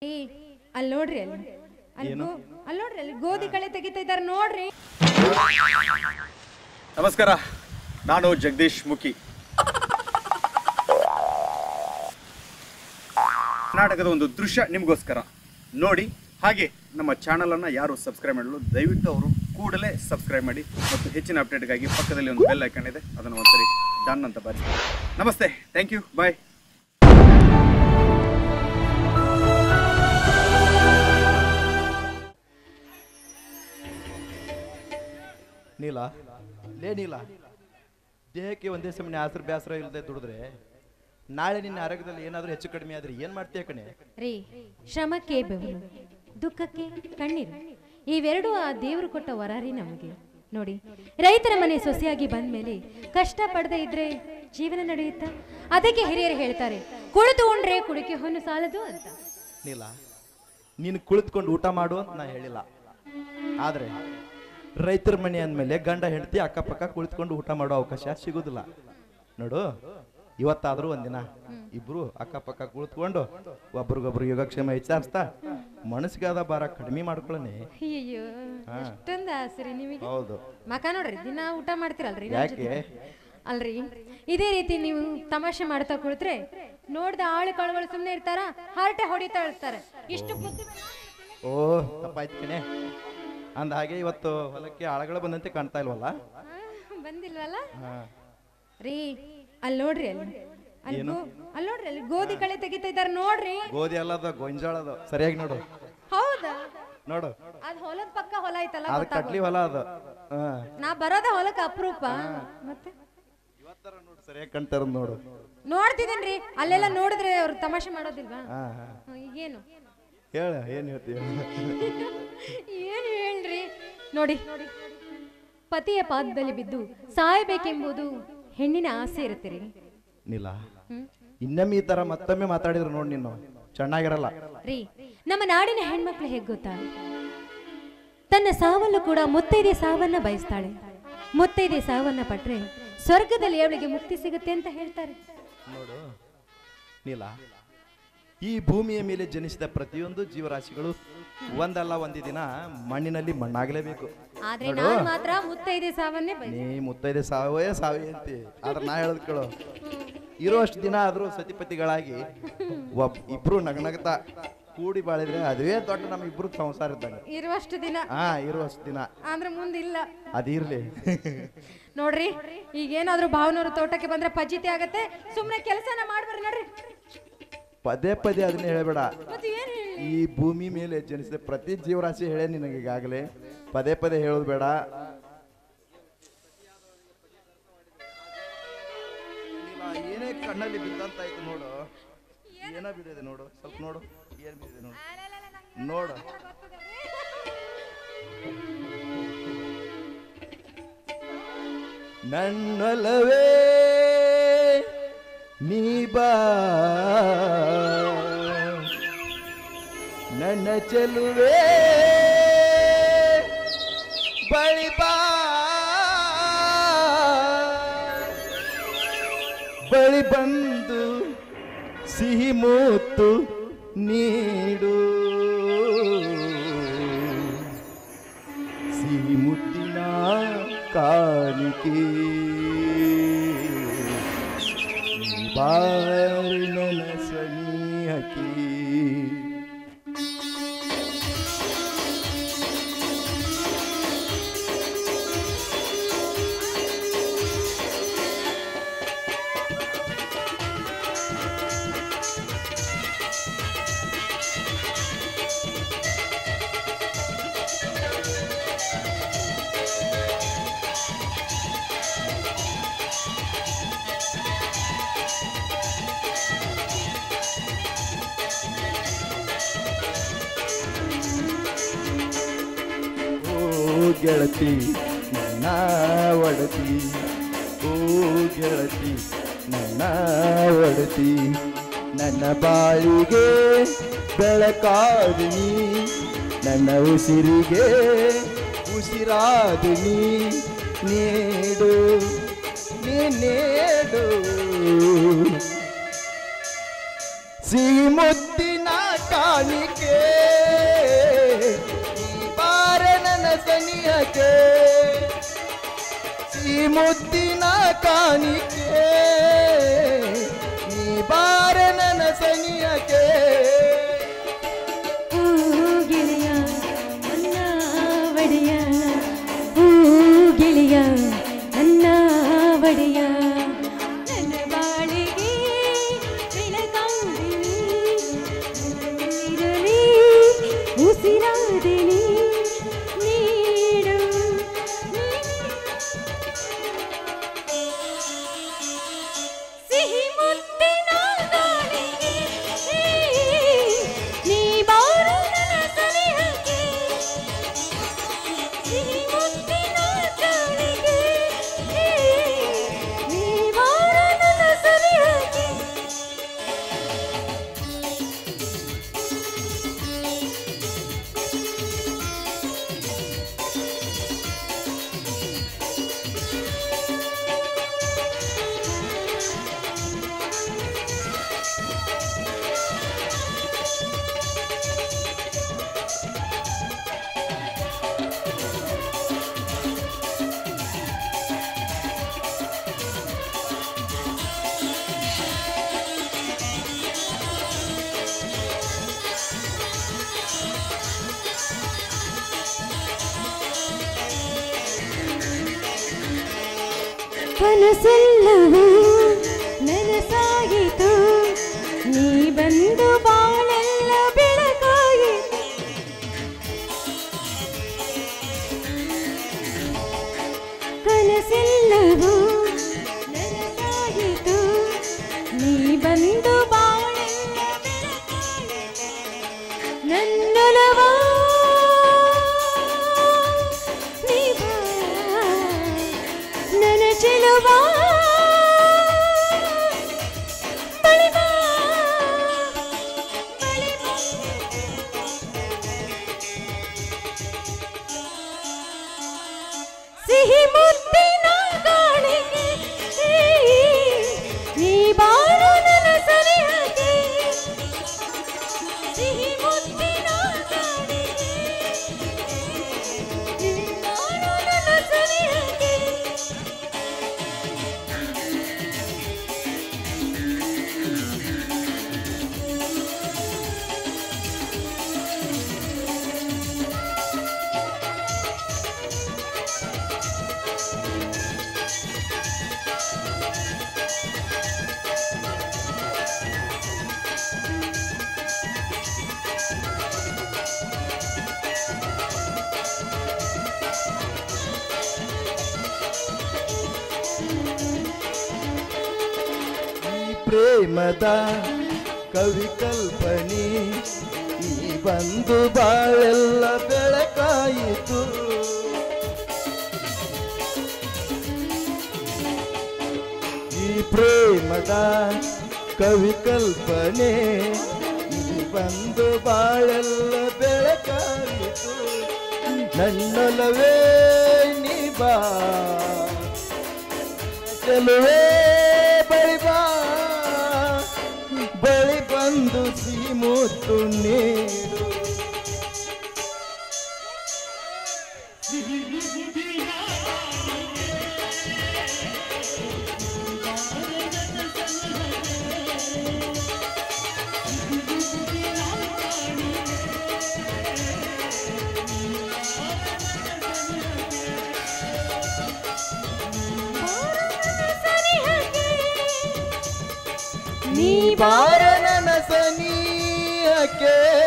ಅಲ್ಲಿ ನೋಡ್ರಿ ಅಲ್ಲಿ ನೋಡ್ರಿ ಅಲ್ಲಿ ಗೋಧಿ ಕಳೆ ತೆಗಿತಾ ಇದ್ದಾರೆ ನೋಡ್ರಿ. ನಮಸ್ಕಾರ, ನಾನು ಜಗದೀಶ್ ಮುಖಿ. ಕರ್ನಾಟಕದ ಒಂದು ದೃಶ್ಯ ನಿಮಗೋಸ್ಕರ ನೋಡಿ. ಹಾಗೆ ನಮ್ಮ ಚಾನಲನ್ನು ಯಾರು ಸಬ್ಸ್ಕ್ರೈಬ್ ಮಾಡಲು ದಯವಿಟ್ಟು ಅವರು ಕೂಡಲೇ ಸಬ್ಸ್ಕ್ರೈಬ್ ಮಾಡಿ ಮತ್ತು ಹೆಚ್ಚಿನ ಅಪ್ಡೇಟ್ಗಾಗಿ ಪಕ್ಕದಲ್ಲಿ ಒಂದು ಬೆಲ್ ಐಕಾನ್ ಇದೆ, ಅದನ್ನು ಒಂದ್ಸರಿ ಡನ್ ಅಂತ ಬಾರಿ. ನಮಸ್ತೆ, ಥ್ಯಾಂಕ್ ಯು, ಬಾಯ್. ನೀಲ ನೀಲ, ದೇಹಕ್ಕೆ ಒಂದೇ ಸಮಯ ಆಸರ ಬ್ಯಾಸರ ಇಲ್ಲದೆ ದುಡಿದ್ರೆ ನಾಳೆ ನಿನ್ನ ಆರೋಗ್ಯದಲ್ಲಿ ಏನಾದರೂ ಹೆಚ್ಚು ಕಡಿಮೆ ಆದ್ರೆ ಏನ್ ಮಾಡ್ತೀಯ ಕಣೆ? ರೀ, ಶ್ರಮಕ್ಕೆ ಬೆವರು, ದುಃಖಕ್ಕೆ ಕಣ್ಣೀರು, ಇವೆರಡೂ ಆ ದೇವರು ಕೊಟ್ಟ ವರಾರಿ ನಮಗೆ. ನೋಡಿ, ರೈತರ ಮನೆ ಸೊಸೆಯಾಗಿ ಬಂದ ಮೇಲೆ ಕಷ್ಟ ಪಡದೆ ಇದ್ರೆ ಜೀವನ ನಡೆಯುತ್ತಾ? ಅದಕ್ಕೆ ಹಿರಿಯರು ಹೇಳ್ತಾರೆ, ಕುಳಿತು ಉಂಡ್ರೆ ಕುಡಿಕೆ ಹೊನ್ನು ಸಾಲದು ಅಂತ. ನೀಲ, ನೀನು ಕುಳಿತುಕೊಂಡು ಊಟ ಮಾಡು ಅಂತ ನಾ ಹೇಳಿಲ್ಲ, ಆದ್ರೆ ರೈತರ ಮನೆ ಅಂದಮೇಲೆ ಗಂಡ ಹೆಂಡತಿ ಅಕ್ಕಪಕ್ಕ ಕುಳಿತುಕೊಂಡು ಊಟ ಮಾಡೋ ಅವಕಾಶ ಸಿಗುದಿಲ್ಲ. ನೋಡು, ಇವತ್ತಾದ್ರೂ ಒಂದಿನ ಇಬ್ರು ಅಕ್ಕಪಕ್ಕ ಕುಳಿತುಕೊಂಡು ಒಬ್ರಿಗೊಬ್ರು ಯೋಗಕ್ಷೇಮ ವಿಚಾರಿಸ್ತಾ ಮನಸ್ಸಿಗಾದ ಭಾರ ಕಡಿಮೆ ಮಾಡ್ಕೊಳ್ಳಿ. ಅಯ್ಯೋ, ಅಷ್ಟೊಂದು ಆಸರಿ ನಿಮಗೆ. ಹೌದು, ಮಕ ನೋಡ್ರಿ, ದಿನ ಊಟ ಮಾಡ್ತಿರಲ್ರಿ. ಯಾಕೆ ಅಲ್ರಿ, ಇದೇ ರೀತಿ ನೀವು ತಮಾಷೆ ಮಾಡ್ತಾ ಕುಳಿತ್ರೆ ನೋಡ್ದ ಆಳು ಕಳುಗಳು ಸುಮ್ಮನೆ ಇರ್ತಾರ, ಹರಟೆ ಹೊಡಿತಾ ಇರ್ತಾರೆ. ಇಷ್ಟು ಬುದ್ಧಿ. ಓ, ತಪ್ಪಾಯ್ತು ಕಣೆ. ಅಂದ ಹಾಗೆ ಇವತ್ತು ಹೊಲಕ್ಕೆ ಆಳುಗಳು ಬಂದಂತೆ ಕಾಣ್ತಾ ಇಲ್ವಲ್ಲ? ಬಂದಿಲ್ವಲ್ಲ ರೀ. ಅಲ್ಲಿ ನೋಡ್ರಿ ಅಲ್ಲಿ ನೋಡ್ರಿ ಅಲ್ಲಿ ಗೋಧಿ ಕಳೆ ತೆಗಿತಾ ಇದ್ದಾರೆ ನೋಡ್ರಿ. ಗೋಧಿ ಅಲ್ಲದ ಗೊಂಜಾಳದ, ಸರಿಯಾಗಿ ನೋಡು. ಹೌದಾ? ನೋಡು, ಅದ್ ಹೊಲದ ಪಕ್ಕ ಹೊಲ ಐತಲ್ಲ, ಅದು ಕಡ್ಲಿ ಹೊಲ ಅದು. ನಾ ಬರೋದ ಹೊಲಕ್ಕೆ ಅಪರೂಪ. ಮತ್ತೆ ಸರಿಯಾಗಿ ಕಾಣ್ತಾರ ನೋಡು. ನೋಡ್ತಿದ್ದೇನ್ರಿ, ಅಲ್ಲೆಲ್ಲ ನೋಡಿದ್ರೆ ಅವ್ರು ತಮಾಷೆ ಮಾಡೋದಿಲ್ವಾ? ಈಗೇನು ಹೇಳ, ಏನ್ ಹೇಳ್ತೀಯ? ಏನು ಹೇಳ್ರಿ. ನೋಡಿ, ಪತಿಯ ಪಾದದಲ್ಲಿ ಬಿದ್ದು ಸಾಯಬೇಕೆಂಬುದು ಹೆಣ್ಣಿನ ಆಸೆ ಇರುತ್ತೆ ರೀ. ನೀಲ, ಇನ್ನೊಮ್ಮೆ ಈ ತರ ಮತ್ತೊಮ್ಮೆ ಮಾತಾಡಿದ್ರು ನೋಡಿ ನೀನು ಚೆನ್ನಾಗಿರಲ್ಲ ರೀ. ನಮ್ಮ ನಾಡಿನ ಹೆಣ್ಮಕ್ಳು ಹೇಗ್ ಗೊತ್ತಾ, ತನ್ನ ಸಾವಲ್ಲೂ ಕೂಡ ಮುತ್ತೈದೆ ಸಾವನ್ನ ಬಯಸ್ತಾಳೆ. ಮುತ್ತೈದೆ ಸಾವನ್ನ ಪಟ್ರೆ ಸ್ವರ್ಗದಲ್ಲಿ ಅವಳಿಗೆ ಮುಕ್ತಿ ಸಿಗುತ್ತೆ ಅಂತ ಹೇಳ್ತಾರೆ. ನೋಡು ನೀಲ, ಈ ಭೂಮಿಯ ಮೇಲೆ ಜನಿಸಿದ ಪ್ರತಿಯೊಂದು ಜೀವರಾಶಿಗಳು ಒಂದಲ್ಲ ಒಂದು ದಿನ ಮಣ್ಣಿನಲ್ಲಿ ಮಣ್ಣಾಗಲೇಬೇಕು. ಆದ್ರೆ ನಾನು ಮಾತ್ರ ಮುತ್ತೈದೆ ಸಾವನ್ನೇ ಬಯಸ್ತೀನಿ. ನೀ ಮುತ್ತೈದೆ ಸಾವೇ ಅಂತಿ, ಆದ್ರೆ ನಾ ಹೇಳದ್ ಕೇಳು, ಇರುವಷ್ಟು ದಿನ ಆದ್ರೂ ಸತಿಪತಿಗಳಾಗಿ ಇಬ್ರು ನಗನಗತಾ ಕೂಡಿ ಬಾಳಿದ್ರೆ ಅದುವೇ ದೊಡ್ಡ ನಮ್ಮ ಇಬ್ರು ಸಂಸಾರ ಇದ್ದಂಗೆ. ಇರುವಷ್ಟು ದಿನ, ಇರುವಷ್ಟು ದಿನ ಅಂದ್ರೆ ಮುಂದಿಲ್ಲ. ಅದಿರ್ಲಿ. ನೋಡ್ರಿ, ಈಗೇನಾದ್ರೂ ಭಾವನವ್ರ ತೋಟಕ್ಕೆ ಬಂದ್ರೆ ಪಜಿತಿ ಆಗತ್ತೆ, ಸುಮ್ನೆ ಕೆಲಸನ ಮಾಡ್ಬಾರ್ದು ನೋಡ್ರಿ. ಪದೇ ಪದೇ ಅದನ್ನ ಹೇಳಬೇಡ. ಈ ಭೂಮಿ ಮೇಲೆ ಜನಿಸಿದ ಪ್ರತಿ ಜೀವರಾಶಿ ಹೇಳೇ ನಿನಗೆ ಈಗಾಗಲೇ, ಪದೇ ಪದೇ ಹೇಳೋದು ಬೇಡ. ಏನೇ ಕಣ್ಣಲ್ಲಿ ಬಿದ್ದಂತಾಯ್ತು ನೋಡು, ಏನೋ ಬಿಡಿದೆ ನೋಡು, ಸ್ವಲ್ಪ ನೋಡು, ಏನ್ ಬಿದ್ದಿದೆ ನೋಡು, ನೋಡು. ನನ್ನೊಲವೇ ನೀ ಬಾ, ನನ್ನ ಚೆಲುವೆ ಬಳಿ ಬಾ, ಬಳಿ ಬಂದು ಸಿಹಿ ಮೂತ್ತು ನೀಡು, ಸಿಹಿ ಮುತ್ತಿನ ಕಾಣಿಕೆ ಬಾರಿ ನನ್ನ ಸನಿಹಕ್ಕೆ. ಗೆಳತಿ ನನ್ನ ಒಡತಿ, ಓ ಗೆಳತಿ ನನ್ನ ಒಡತಿ, ನನ್ನ ಬಾಳಿಗೆ ಬೆಳಕಾದಿನಿ, ನನ್ನ ಉಸಿರಿಗೆ ಉಸಿರಾದಿನಿ, ನೀಡು ನೀಡು ಸಿಹಿ ಮುತ್ತಿನ ಕಾಣಿಕೆ ಈ ಬಾರ ನನ್ನ ಸನಿಹಕ್ಕೆ ಸಿಹಿ ಮುತ್ತಿನ ಕಾಣಿಕೆ ಈ ಬಾರ ನನ್ನ ಸನಿಹಕ್ಕೆ ಗೆಳೆಯ ನನ್ನ ಒಡೆಯ ಗೆಳೆಯ ನನ್ನ ಒಡೆಯ ನನ್ನ ಬಾಳಿಗೆ ಬೆಳಗಾಗಿನಿ ಇರಲಿ ಉಸಿರಾದಿನಿ ನೀಡು ಸಿಹಿ ಮುತ್ತಿನ ಗಾಳಿಗೆ ನೀ ಬಾರು ನನ್ನ ಸನಿಹಕ್ಕೆ ಸಿಹಿ ಮುತ್ತಿನ ಗಾಳಿಗೆ ನೀ ಬಾರು ನನ್ನ ಸನಿಹಕ್ಕೆ ಕನಸೆಲ್ಲವೂ ನನಸಾಗಿತು ನೀ ಬಂದು ಬಾಳೆಲ್ಲ ಬೆಳಕಾಗಿತು ಕನಸೆಲ್ಲವೂ ನನಸಾಗಿತು ನೀ ಬಂದು ಬಾಳೆಲ್ಲ ಬೆಳಕಾಗಿತು ನನ್ನೊಲವ ನೀ ಬಾ ನನ್ನ ಚೆಲುವ ಬಳಿ ಬಾ ಬಳಿ ಬಾ ಸಿಹಿ ಮುತ್ತಿನ ಗಾಳಿಗೆ ನೀ ಬಾರು ನನ್ನ ಸನಿಹಕ್ಕೆ ಸಿಹಿ ಮುತ್ತಿನ ಗಾಳಿಗೆ ನೀ ಬಾರು ನನ್ನ ಸನಿಹಕ್ಕೆ ಪ್ರೇಮದ ಕವಿ ಕಲ್ಪನೆ ಈ ಬಂದು ಬಾಳೆಲ್ಲ ಬೆಳಕಾಯಿತು ಈ ಪ್ರೇಮದ ಕವಿ ಕಲ್ಪನೆ ಈ ಬಂದು ಬಾಳೆಲ್ಲ ಬೆಳಕಾಯಿತು ನನ್ನೊಲವೇ ನೀ ಬಾ ಚೆಲುವೆ ಬಳಿ ಬಾ ಬಳಿ ಬಂದು ಸಿಹಿ ಮುತ್ತು ನೀಡು ನೀ ಬಾರ ನನ್ನ ಸನಿಹಕ್ಕೆ